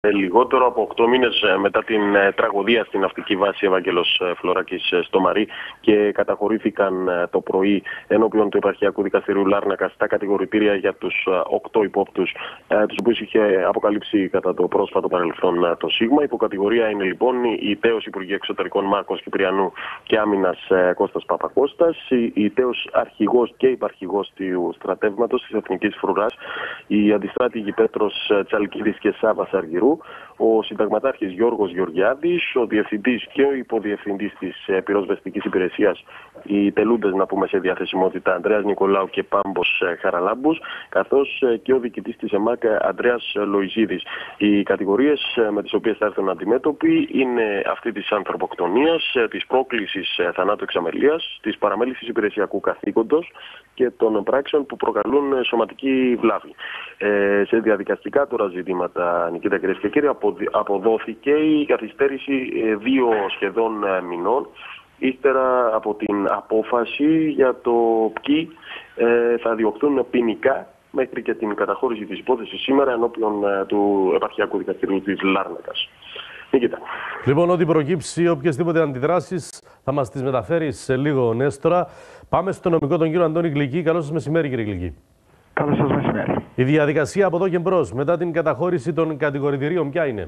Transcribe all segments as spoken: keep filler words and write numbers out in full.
Λιγότερο από οκτώ μήνες μετά την τραγωδία στην ναυτική βάση Ευάγγελος Φλωράκης στο Μαρί και καταχωρήθηκαν το πρωί ενώπιον του Επαρχιακού Δικαστηρίου Λάρνακα στα κατηγορητήρια για τους οκτώ υπόπτους, τους οποίους είχε αποκαλύψει κατά το πρόσφατο παρελθόν το ΣΥΓΜΑ. Η υποκατηγορία είναι λοιπόν η τέος Υπουργή Εξωτερικών Μάρκος Κυπριανού και Άμυνας Κώστας Παπακώστας, η τέος Αρχηγός και Υπαρχηγός του στρατεύματος της Εθνικής Φρουράς, η αντιστράτηγοι Πέτρος Τσαλκίδης και Σάββας Αργυρού, ο συνταγματάρχης Γιώργος Γεωργιάδης, ο διευθυντής και ο υποδιευθυντής της πυροσβεστικής υπηρεσίας, οι τελούντες να πούμε σε διαθεσιμότητα Ανδρέας Νικολάου και Πάμπος Χαραλάμπους, καθώς και ο διοικητής της ΕΜΑΚ Ανδρέας Λοϊζίδης. Οι κατηγορίες με τις οποίες θα έρθουν αντιμέτωποι είναι αυτή της ανθρωποκτονίας, της πρόκλησης θανάτου εξαμελίας, της παραμέλησης υπηρεσιακού καθήκοντος και των πράξεων που προκαλούν σωματική βλάβη. Ε, σε διαδικαστικά τώρα ζητήματα, Νικήτα, κυρίες και κύριοι, αποδόθηκε η καθυστέρηση δύο σχεδόν μηνών ύστερα από την απόφαση για το ποιοι ε, θα διωχθούν ποινικά μέχρι και την καταχώρηση της υπόθεσης σήμερα ενώπιον ε, του Επαρχιακού Δικαστηρίου της Λάρνακας. Νικήτα. Λοιπόν, ό,τι προκύψει, οποιασδήποτε αντιδράσεις θα μας τις μεταφέρει σε λίγο, Νέστορα. Πάμε στο νομικό τον κύριο Αντώνη Γλυκή. Καλώς σας μεσημέρι, κύριε Γλυκή. Καλώς σας μεσημέρι. Η διαδικασία από εδώ και μπρος, μετά την καταχώρηση των κατηγορητηρίων, ποια είναι?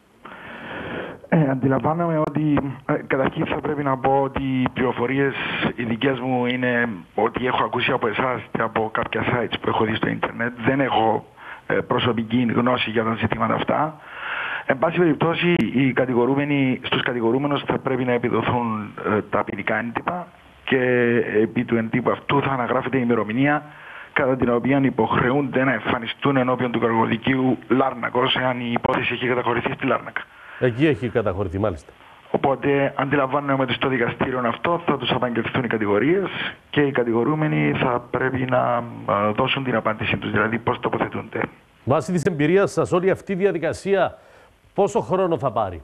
Ε, αντιλαμβάνομαι ότι ε, καταρχήν θα πρέπει να πω ότι οι πληροφορίες οι δικές μου είναι ότι έχω ακούσει από εσάς και από κάποια sites που έχω δει στο ίντερνετ. Δεν έχω ε, προσωπική γνώση για τα ζητήματα αυτά. Εν πάση περιπτώσει, οι κατηγορούμενοι, στους κατηγορούμενους θα πρέπει να επιδοθούν ε, τα ποινικά έντυπα και επί του εντύπου αυτού θα αναγράφεται η ημερομηνία κατά την οποία υποχρεούνται να εμφανιστούν ενώπιον του Καργοδικείου Λάρνακος, εάν η υπόθεση έχει καταχωρηθεί στη Λάρνακα. Εκεί έχει καταχωρηθεί, μάλιστα. Οπότε αντιλαμβάνομαι ότι στο δικαστήριο αυτό θα τους απαγγελθούν οι κατηγορίες και οι κατηγορούμενοι θα πρέπει να δώσουν την απάντησή τους, δηλαδή πώς τοποθετούνται. Βάσει της εμπειρίας σας, όλη αυτή η διαδικασία πόσο χρόνο θα πάρει?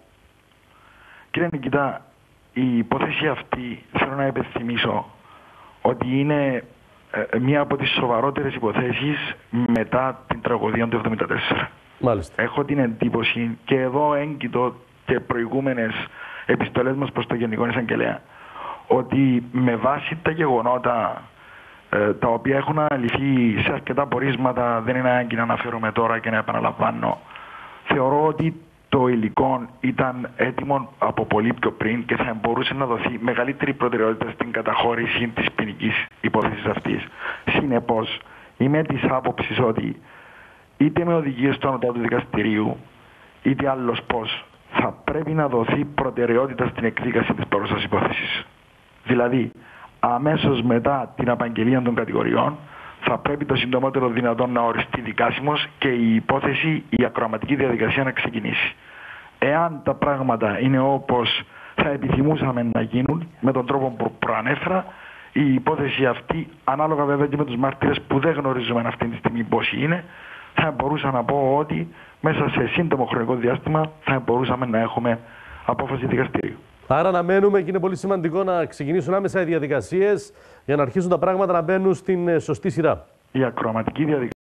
Κύριε Νικητά, η υπόθεση αυτή θέλω να υπενθυμίσω ότι είναι μία από τις σοβαρότερες υποθέσεις μετά την τραγωδία του εβδομήντα τέσσερα. Μάλιστα. Έχω την εντύπωση, και εδώ έγκυτο και προηγούμενες επιστολές μας προς το Γενικό Εισαγγελέα, ότι με βάση τα γεγονότα ε, τα οποία έχουν αναλυθεί σε αρκετά πορίσματα, δεν είναι ανάγκη να αναφέρομαι τώρα και να επαναλαμβάνω, θεωρώ ότι το υλικό ήταν έτοιμο από πολύ πιο πριν και θα μπορούσε να δοθεί μεγαλύτερη προτεραιότητα στην καταχώρηση της ποινικής υπόθεσης αυτής. Συνεπώς, είμαι της άποψης ότι είτε με οδηγίες του Ανωτάτου Δικαστηρίου, είτε άλλος πώς, θα πρέπει να δοθεί προτεραιότητα στην εκδίκαση της παρούσας υπόθεσης. Δηλαδή, αμέσως μετά την απαγγελία των κατηγοριών, θα πρέπει το συντομότερο δυνατόν να οριστεί δικάσιμος και η υπόθεση, η ακροαματική διαδικασία να ξεκινήσει. Εάν τα πράγματα είναι όπως θα επιθυμούσαμε να γίνουν, με τον τρόπο που προανέφερα, η υπόθεση αυτή, ανάλογα βέβαια και με τους μάρτυρες που δεν γνωρίζουμε αυτή τη στιγμή πώς είναι, θα μπορούσα να πω ότι μέσα σε σύντομο χρονικό διάστημα θα μπορούσαμε να έχουμε απόφαση δικαστηρίου. Άρα αναμένουμε, και είναι πολύ σημαντικό να ξεκινήσουν άμεσα οι διαδικασίες για να αρχίσουν τα πράγματα να μπαίνουν στην σωστή σειρά. Η ακροαματική διαδικασία